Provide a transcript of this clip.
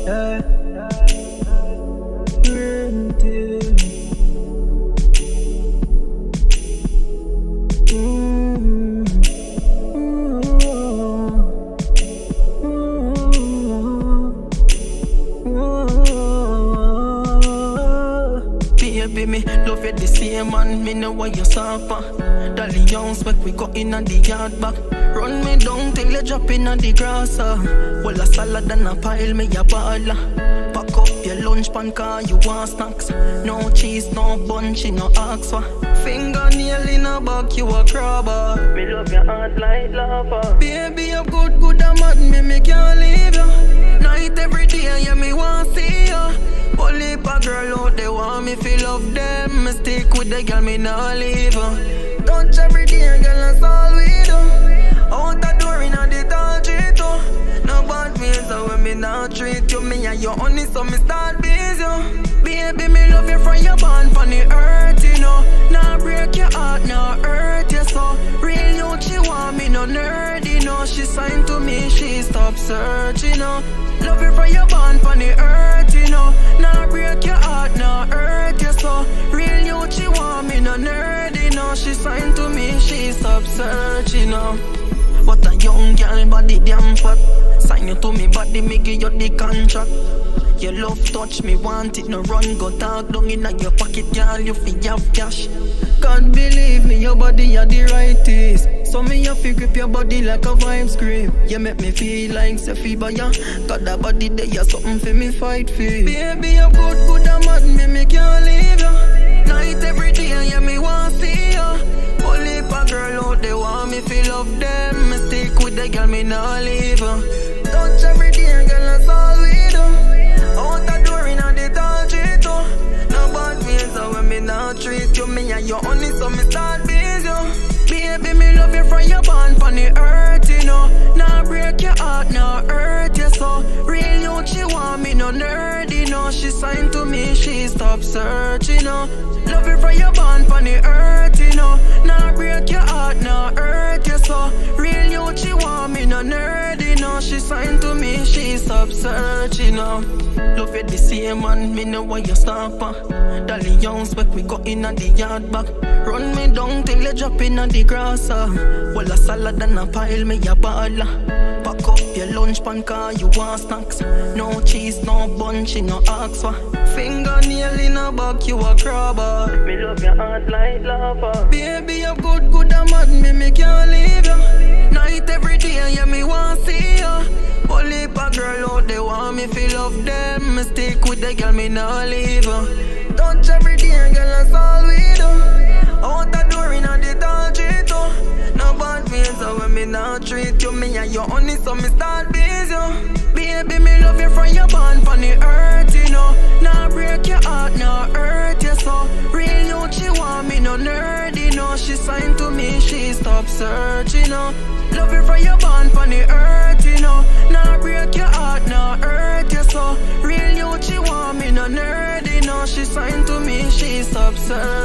Baby, me love you the same man, me know what you suffer. Dolly Youngs, make we go in on the yard back. Run me down till you drop in on the grass. Well, a salad and a pile, me a baller. Pack up your lunch pan, cause you want snacks. No cheese, no bun, she no ask for. Fingernail in a back, you a crabber. Me love your heart like lava. Baby, you good, good and mad, me can't leave you. Night every day, yeah, me want see you. Only a girl out there want me feel love them. Me stick with the girl, me nah leave her. Touch every day, girl, that's all we do. Out the door in the tall street, no bad ways, so when me not treat you. Me and you honey, so me start busy. Baby, me love you from your bond from the earth, you know. Now break your heart, now hurt you so. Real you, she want me no nerdy, no. She signed to me, she stop searching, you know. Love you from your bond from the earth, you know. Now break your heart, now hurt you so. Real you, she want me no nerdy, no. She signed to me, she stop searching, you know. What a young girl, body damn fat. Sign you to me body, me give you the contract. Your love touch me, want it, no run, go talk down in your pocket, girl, you fi have cash. Can't believe me, your body are the rightest. So me have to grip your body like a vibe scream. You make me feel like Sophie, but yeah, got that body there, you something for me fight for. Baby, you good, good and mad, me can't leave you. Night every day, yeah, me want see you. Only a girl out there want me feel love them. Me stick with the girl, me not leave her. Touch every day, girl, that's all we do. Out the door in the tall street, no bad ways, so when me not treat you. Me and you honey, so me start busy. Baby, me love you from your bond from the earth, you know. Now break your heart, now hurt you so. Real you, she want me no nerdy, no. She signed to me, she stop searching, you know. Love you from your bond from the earth, you know. Now break your heart, now hurt you so. Real you, she want me no nerdy, no. She signed to me, she stop searching, you know. Love you the same man, me know what you stop. Dolly Youngs, make we go in on the yard back. Run me down till you drop in on the grass. Well, a salad and a pile, me a baller. Pack up your lunch pan, cause you want snacks. No cheese, no bun, she no ask for. Fingernail in a back, you a crabber. Me love your heart like lava. Baby, you good, good and mad, me can't leave you. Night every day, yeah, me want see you. Only a girl out there want me feel love them. Me stick with the girl, me not leave her. Touch every day, girl, that's all we do. Out the door in the tall street, no bad ways, so when me not treat you. Me and you honey, so me start busy. Baby, me love you from your bond from the earth, you know. Now break your heart, now hurt you so. Real you, she want me no nerdy, no. She signed to me, she stop searching, you know. Love you from your bond from the earth, you know. Now break your heart, now hurt you so. Real you, she want me no nerdy, no. She signed to me, she stop searching.